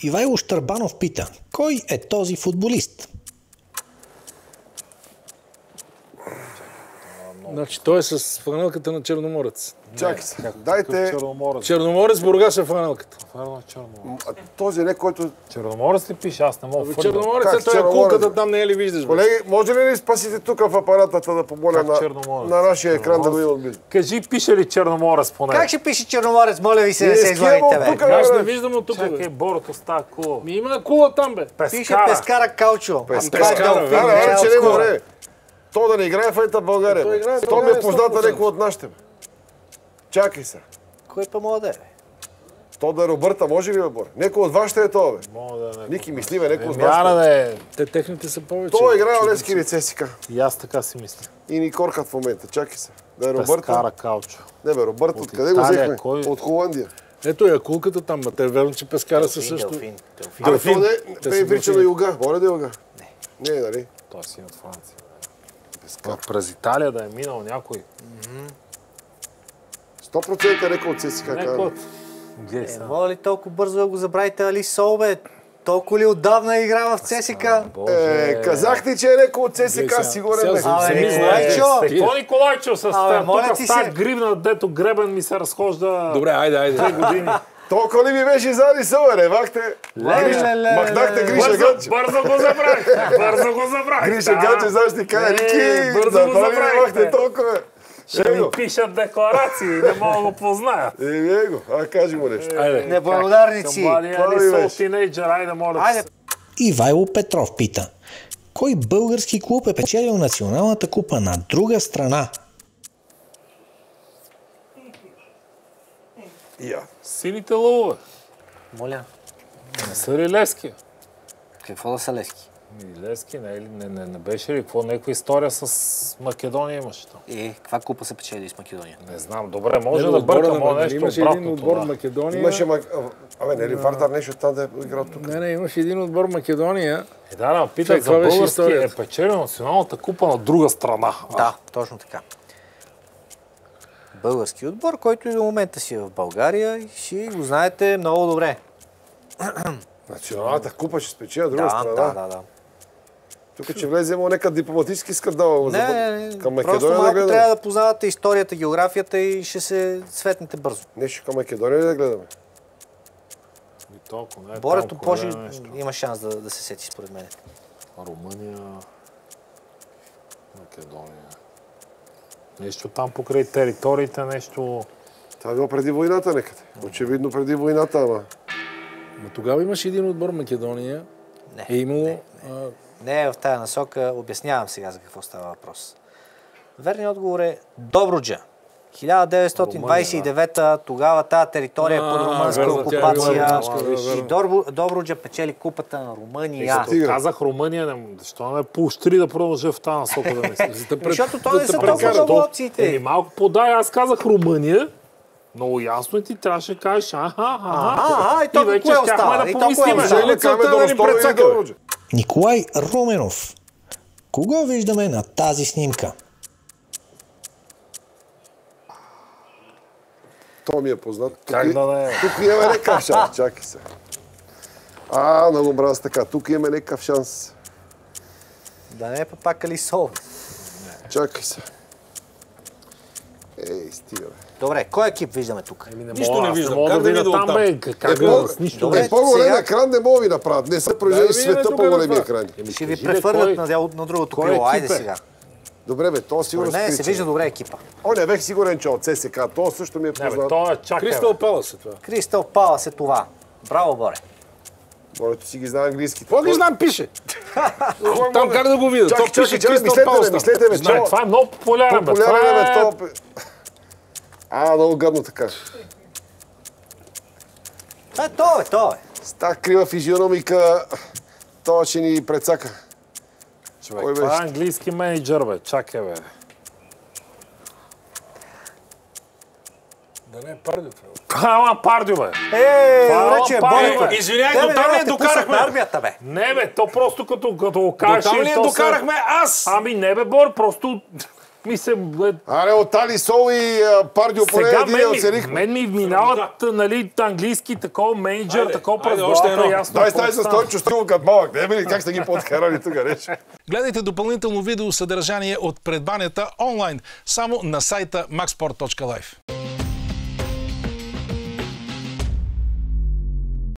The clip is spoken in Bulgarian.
Ивайло Щърбанов пита: кой е този футболист? Значи той е с фланелката на Черноморец. Чакай се. Дайте... Черноморец Бургас е фланелката. Този не, който... Черноморец ли пише? Аз не мога. Черноморец е той е кулката, там не е ли виждаш? Колеги, може ли спасите тук в апаратата да помоля на нашия екран да го има отблизо? Кажи, пише ли Черноморец поне? Как ще пише Черноморец? Моля ви се, не се излагайте, бе. Аз не виждам от тук, бе. Чакай, Борото става кула. Има кула там, бе. Пише Пескара Каучо. Пескара, че не горе. То да не играе в ета България. То ми е позната некой от нашите. Чакай се. Кой па мога да е? То да е Робърта, може ли, Бор? Некой от вас ще е това, бе. Мога да е. Ники мислива, некой от Мяра вас. да е. Те техните са повече. Той играе Олески лице си. И аз така си мисля. И ни коркат в момента. Чакай се. Да е Робърта. Пескара Каучо. Не, бе, Робърта, откъде го взехме? От Холандия. Ето я кулката там, ма те е верно, че Пескара са също. Делфин. Абе, то не е прича на юга. Воля да юга? Не, нали? Той е син от Франция. През Италия да е минал някой. 100% нека от ССКА. Мога ли толкова бързо да го забравите Али Сол, бе? Толкова ли отдавна игра в ЦСКА? Казахте, че е некой от ЦСКА, сигурен бе. Николайчо! Какво Николайчо с моля ти тук се. стак гривна, дето гребен ми се разхожда. Добре, айде. 2 години. Толкова ли ми беше за Али Сол, ревахте? Махнахте Гриша Ганчев. Бързо го забравих. Гриша Ганчев, знаеш ти кажа, Ники, бързо го забравихте толкова. Ще ми пишат декларации, не мога да го познаят. Его, кажи му нещо. Неблагодарници. Младия Али Сол тинейджър, айде моля. Ивайло Петров пита: кой български клуб е печелил националната купа на друга страна? Сините лъвове. Моля. Не са ли Левски? Какво да са Левски? Левски, не беше ли? Какво някаква история с Македония имаше там? Каква купа се печели с Македония? Не знам, добре, може да бъркам нещо имаше един обратното. отбор Македония. Имаше Абе, не ли Вардар нещо там да е играл тук? Не, имаше един отбор Македония. Да, питат за български е печелил националната купа на друга страна. Да, точно така. Български отбор, който и до момента си е в България и си го знаете много добре. Националната купа ще спечели друга страна. Да. Тук че влезем нека дипломатически скандал към Македония просто малко да гледаме. трябва да познавате историята, географията и ще се светнете бързо. Нещо към Македония да гледаме. Борето Поши има шанс да се сети според мен. Румъния, Македония. Нещо там покрай териториите, нещо... Това е било преди войната некъде. Очевидно преди войната, ама... Но тогава имаше един отбор Македония. Е имало... Не, в тая насока обяснявам сега за какво става въпрос. Верният отговор е Добруджа. 1929-та, тогава тази територия е под румънска окупация и Добруджа печели купата на Румъния. Казах Румъния, защо не поощри да продължа в тази насока да мисля? Защото то не са толкова много опциите. Малко подай, аз казах Румъния, много ясно и ти трябваше да кажеш и то кое остава? И то кое остава? Николай Руменов: кого виждаме на тази снимка? То ми е познат. Как да не е? Тук имаме някакъв шанс. Чакай се. Много браво така. Тук имаме някакъв шанс. Да не е пак Али Сол. Чакай се. Стига, бе. Добре, кой екип виждаме тук? Нищо не виждам. Как да видя там, бе? По-голям екран не мога ви направят. Не са произвели света по-големи екрани. Ще ви прехвърлят на другото крило. Айде сега. Добре, бе, то сигурно не, се вижда добре екипа. Не бех сигурен, че от ССКА. То също ми е познат. Кристал Палас е това. Кристал Палас е това. Браво, Боре. Борето си ги знае английски. Какво ги знам, пише? Там как да го видя? То пише Кристал Палас. Мислете ме, това е много популярен, бе. Много гадно така. Това е то, бе. С тази крива физиономика, това ще ни прецака. Човек, това е английски менеджер, бе. Чакай, бе. Да не е Пардио. Пардио, бе. Рече, Боре. Извинявай, до там ли докарахме? Армията, бе. Не, бе, то просто като го кажеш... До там ли докарахме аз? Не, бе, Бор, просто... Аре, от Али Сол и Пардио поне един оцелихме. Мен ми минават, нали, английски, такова менеджер, такова през главата, ясно. Дай стай за Стойчо Стилов като малък. Не били как сте ги подкарали тук, реч. Гледайте допълнително видеосъдържание от предбанята онлайн, само на сайта maxsport.live.